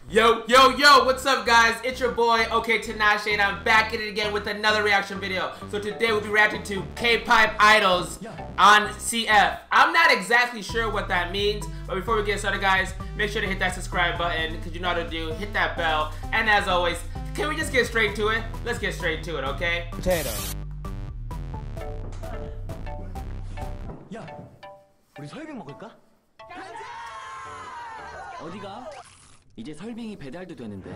Yo, yo, yo, what's up guys? It's your boy, OKAYtinashe, and I'm back at it again with another reaction video. So today we'll be reacting to K-pop idols on CF. I'm not exactly sure what that means, but before we get started guys, make sure to hit that subscribe button, because you know how to do, hit that bell, and as always, can we just get straight to it? Let's get straight to it, okay? Potato. 야, 우리 설빙 먹을까? 어디가? 이제 설빙이 배달도 되는데.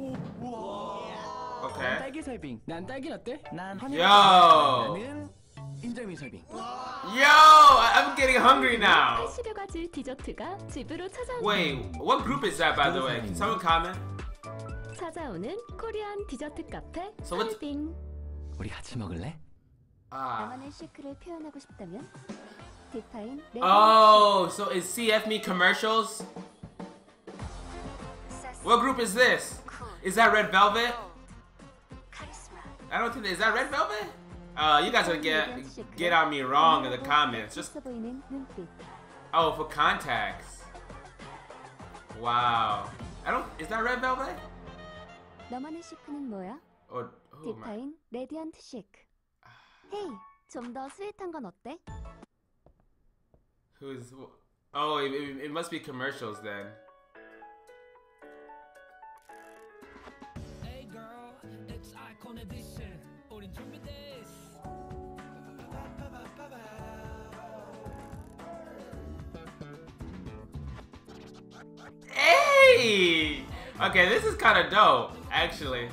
Okay. 난 딸기 설빙. 난 딸기 라떼. 난 허니. Yo. 나는 인절미 설빙. Yo, I'm getting hungry now. 시려가질 디저트가 집으로 찾아오는. Wait, what group is that by the way? Can someone comment? 찾아오는 코리안 디저트 카페 So what's- 설빙. 우리 같이 먹을래? 나만의 시크를 표현하고 싶다면 디파인. Oh, so is CF me commercials? What group is this? Is that Red Velvet? I don't think is that Red Velvet? You guys are get on me wrong in the comments. Just oh, for contacts. Wow. I don't. Is that Red Velvet? 너만의 시크는 뭐야? Or who am I? 디파인 레디언트 시크. 헤이, 좀 더 스윗한 건 어때? Who's? Oh, it must be commercials then. Hey! Okay, this is kind of dope, actually.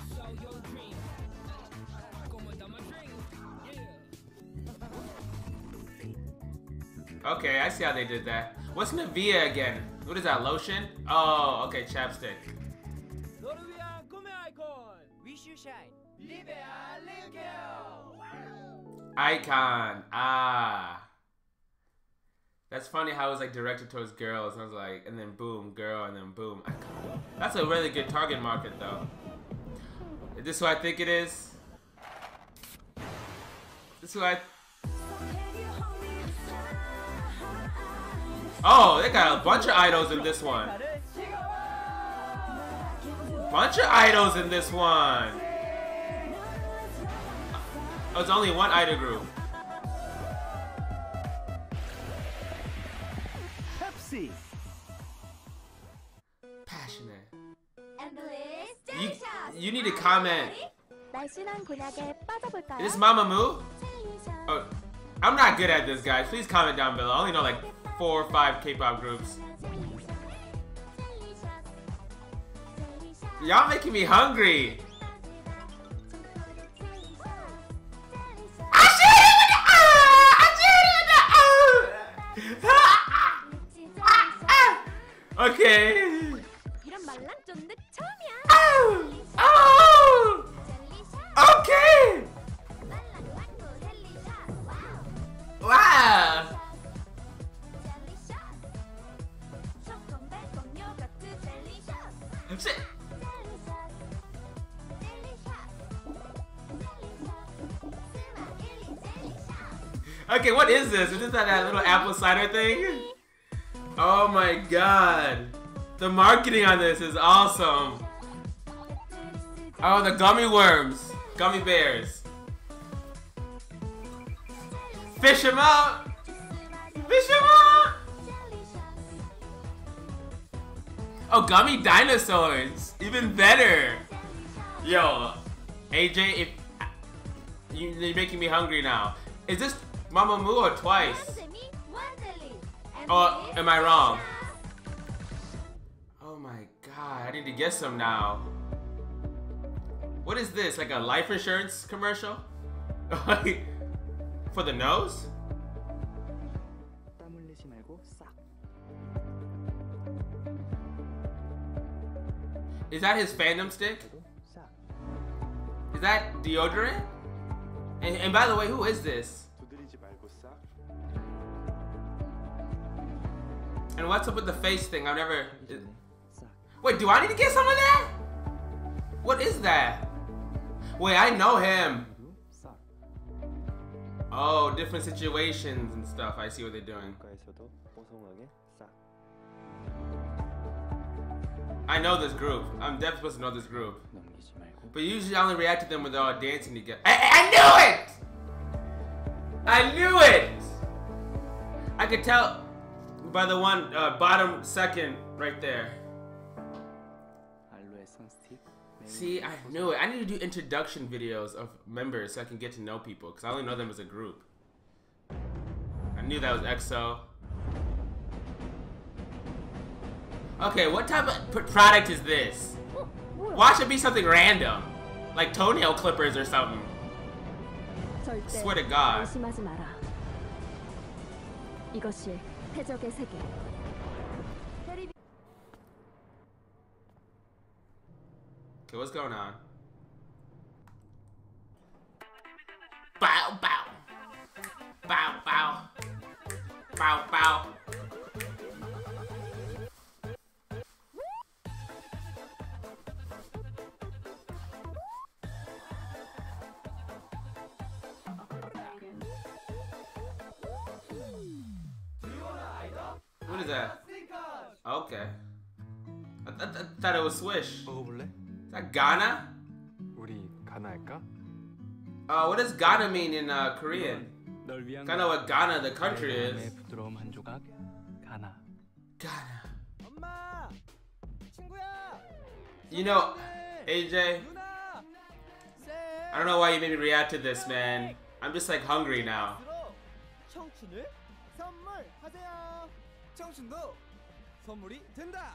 Okay, I see how they did that. What's Nivea again? What is that, lotion? Oh, okay, chapstick. Icon. Ah. That's funny how it was like directed towards girls. And I was like, and then boom, girl, and then boom, icon. That's a really good target market though. Is this who I think it is? This who I... Oh, they got a bunch of idols in this one. Bunch of idols in this one. Oh, it's only one idol group. Pepsi. Passionate. You need to comment. Is this Mamamoo? Oh, I'm not good at this, guys. Please comment down below. I only know like 4 or 5 K-pop groups. Y'all making me hungry. Okay. Oh. Okay. Wow. Shit. Okay, what is this? Is this that little apple cider thing? Oh my god. The marketing on this is awesome. Oh, the gummy worms. Gummy bears. Fish them out. Fish them out. Oh, gummy dinosaurs. Even better. Yo, AJ, if you're making me hungry now. Is this Mamamoo or Twice? Oh, am I wrong? Oh my god, I need to get some now. What is this? Like a life insurance commercial? For the nose? Is that his fandom stick? Is that deodorant? And by the way, who is this? And what's up with the face thing? I've never... Wait, do I need to get some of that? What is that? Wait, I know him. Oh, different situations and stuff. I see what they're doing. I know this group. I'm definitely supposed to know this group. 넘기지 말고. But usually I only react to them when they're all dancing together. I knew it! I knew it! I could tell by the one bottom second right there. 알로에 선스틱. See, I knew it. I need to do introduction videos of members so I can get to know people because I only know them as a group. I knew that was EXO. Okay, what type of product is this? Why should it be something random? Like toenail clippers or something. Swear to God. 의심하지 마라. 이것이 해적의 세계. Okay, what's going on? Bow, bow. Bow, bow. Bow, bow. What is that? Okay. I thought it was Swish. 먹어볼래? Is that Ghana? 우리 가나 할까? What does Ghana mean in Korean? 널 위한 I know what Ghana, the country, 내 is. 부드러움 한 조각 가나. Ghana. 엄마! 친구야! You know, AJ, 누나! I don't know why you made me react to this, man. I'm just like hungry now. 청춘을 선물하세요. 청춘도 선물이 된다.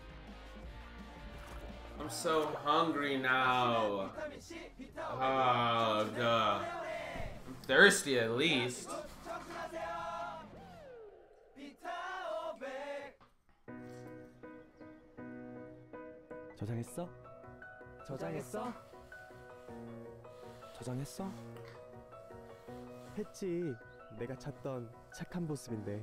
I'm so hungry now. 비타민 C, 비타 Oh, God. I'm thirsty at least. 청춘하세요. 비타 500. 저장했어? 저장했어? 저장했어? 했지. 내가 찾던 착한 모습인데.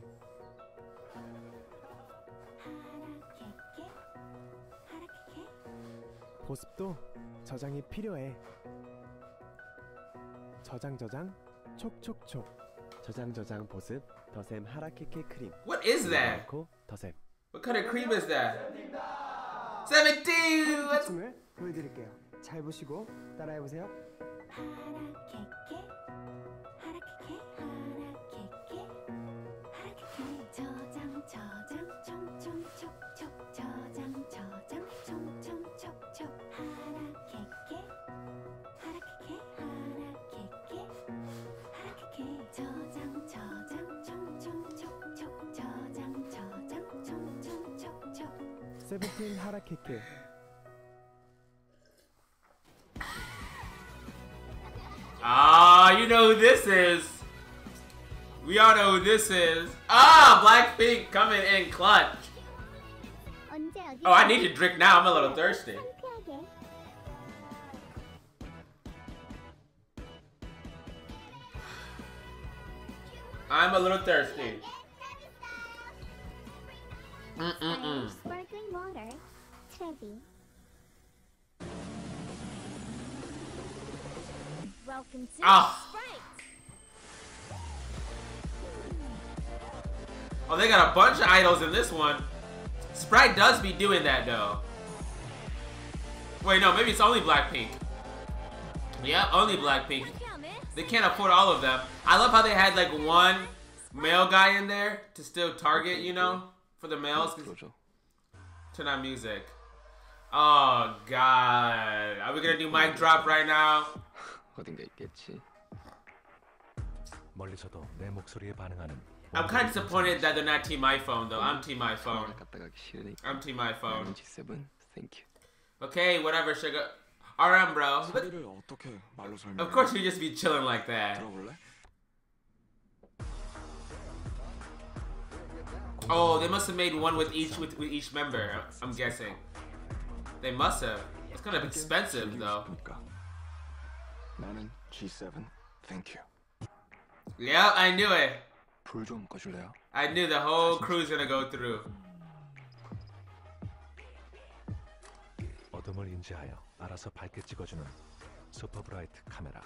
보습도 저장이 필요해. 저장 촉촉촉. 저장 보습 더샘 하라케케 크림. What is that? 넣고 더샘. What kind of cream is that? 17! Let's... 춤을 보여드릴게요. 잘 보시고 따라해보세요. 세븐틴 하라케케. Ah, you know who this is. We all know who this is. Ah, BlackPink coming in clutch. Oh, I need to drink now. I'm a little thirsty. I'm a little thirsty. Sparkling water, Trevi. Welcome to Sprite. Oh, they got a bunch of idols in this one. Sprite does be doing that though. Wait, no, maybe it's only BlackPink. Yeah, only BlackPink. They can't afford all of them. I love how they had like one male guy in there to still target, you know, for the males. Turn on music. Oh God, are we gonna do mic drop right now? 어딘가 있겠지. 멀리서도 내 목소리에 반응하는. I'm kind of disappointed that they're not Team iPhone though. I'm Team iPhone. 갖다 가기 싫으니까. I'm Team iPhone. G7, thank you. Okay, whatever, sugar. RM, bro. 소리를 어떻게 말로 설명해? Of course, you just be chilling like that. 들어볼래? Oh, they must have made one with each member. I'm guessing. They must have. It's kind of expensive though. 나는 G7, thank you. Yep, I knew it. 불 좀 꺼줄래요? I knew the whole crew's gonna go through. 어둠을 인지하여 알아서 밝게 찍어주는 슈퍼 브라이트 카메라.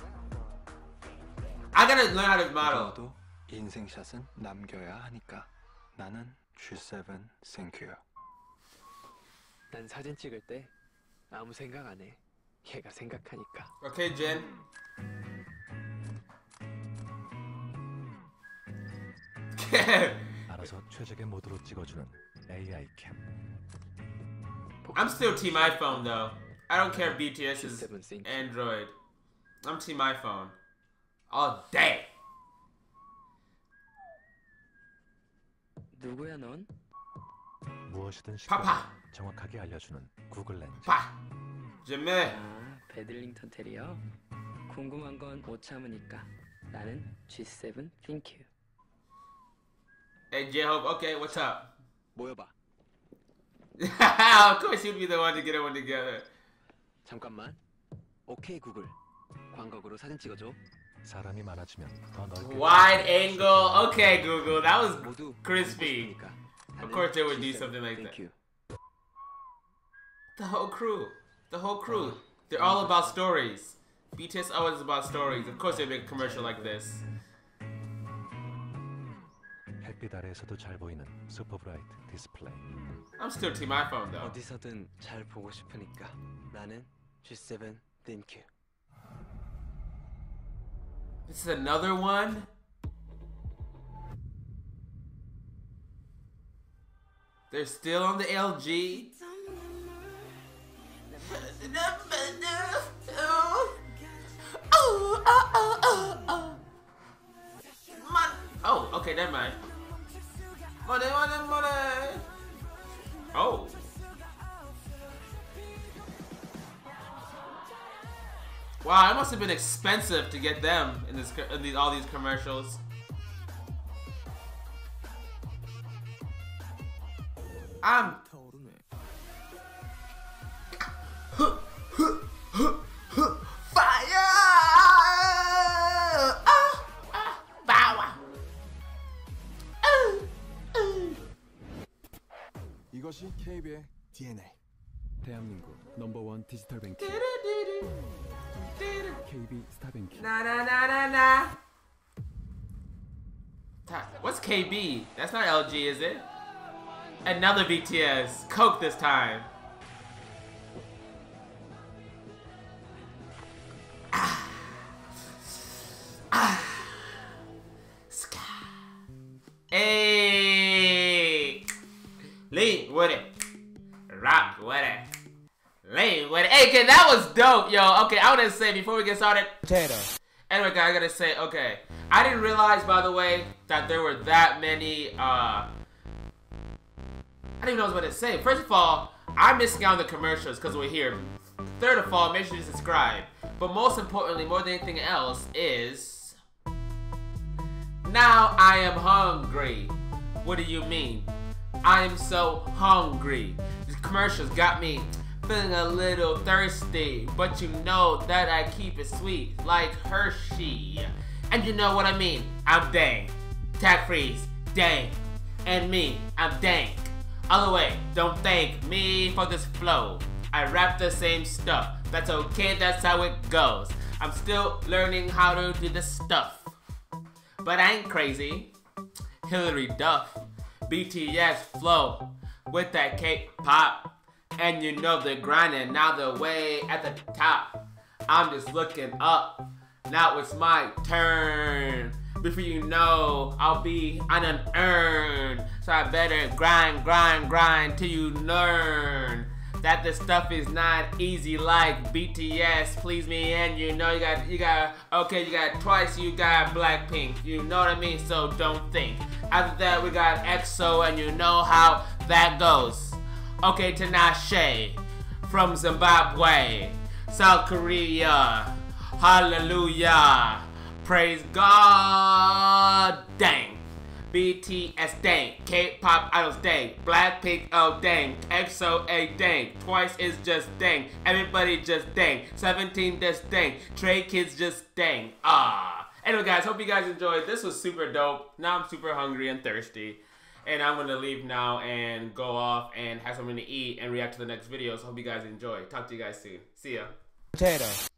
I gotta learn how to model. 도 인생샷은 남겨야 하니까 나는 G7, thank you. 난 사진 찍을 때 아무 생각 안 해. 얘가 생각하니까. Okay, Jin. 알아서 최적의 모드로 찍어주는 AI 캠. I'm still Team iPhone though. I don't care if BTS is G7 Android. I'm Team iPhone. All day. 누구야 넌? 무엇이든 파파. 정확하게 알려주는 구글 렌즈. Pa. Jimmy. 아, 배들링턴 테리어? 궁금한 건 못 참으니까 나는 G7 Thank you. Hey J-Hope, okay, what's up? 모여봐. Of course you'd be the one to get everyone together. 잠깐만. 오케이 구글. 광각으로 사진 찍어줘. 사람이 많아지면 더 넓게. Wide angle. Okay, Google. That was 모두 crispy. 보고 싶으니까. Of 나는 course they would do G7 something like Thank that. you. The whole crew. The whole crew. They're all about stories. BTS always about stories. Of course they make a commercial like this. 햇빛 아래에서도 잘 보이는 슈퍼 브라이트 디스플레이. I'm still Team iPhone though. 어디서든 잘 보고 싶으니까 나는 G7 Thank you. This is another one? They're still on the LG? Oh, okay, never mind. Money, money, money. Oh. Wow, it must have been expensive to get them in this, all these commercials. I'm fire. 이것이 KB의 DNA. 대한민국 넘버원 디지털 뱅킹 KB 스타뱅킹. Na na na na na. What's KB? That's not LG, is it? Another BTS. Coke this time. Sky. Hey. Lean with it. Rock with it. Lean with it. Hey, okay, that was dope, yo. Okay, I want to say before we get started. Potato. Anyway, guys, I gotta say, okay. I didn't realize, by the way, that there were that many, I didn't even know what I was about to say. First of all, I'm missing out on the commercials because we're here. Third of all, make sure you subscribe. But most importantly, more than anything else, is now I am hungry. What do you mean? I am so hungry. These commercials got me feeling a little thirsty, but you know that I keep it sweet like Hershey. And you know what I mean? I'm dang. Tag freeze, dang. And me, I'm dank. Other way, don't thank me for this flow. I rap the same stuff. That's okay, that's how it goes. I'm still learning how to do this stuff. But I ain't crazy. Hillary Duff, BTS flow with that K-pop. And you know they're grinding, now they're way at the top. I'm just looking up, now it's my turn. Before you know, I'll be on an urn. So I better grind, grind, grind till you learn that this stuff is not easy like BTS. Please me, and you know you got Twice, you got BlackPink. You know what I mean? So don't think. After that, we got EXO, and you know how that goes. OKAYtinashe from Zimbabwe, South Korea. Hallelujah. Praise God. Dang. BTS dang. K-pop idols dang. BlackPink oh dang. EXO a dang. Twice is just dang. Everybody just dang. 17 just dang. Trey Kids just dang. Anyway guys, hope you guys enjoyed. This was super dope. Now I'm super hungry and thirsty. And I'm gonna leave now and go off and have something to eat and react to the next video. So hope you guys enjoy. Talk to you guys soon. See ya. Potato.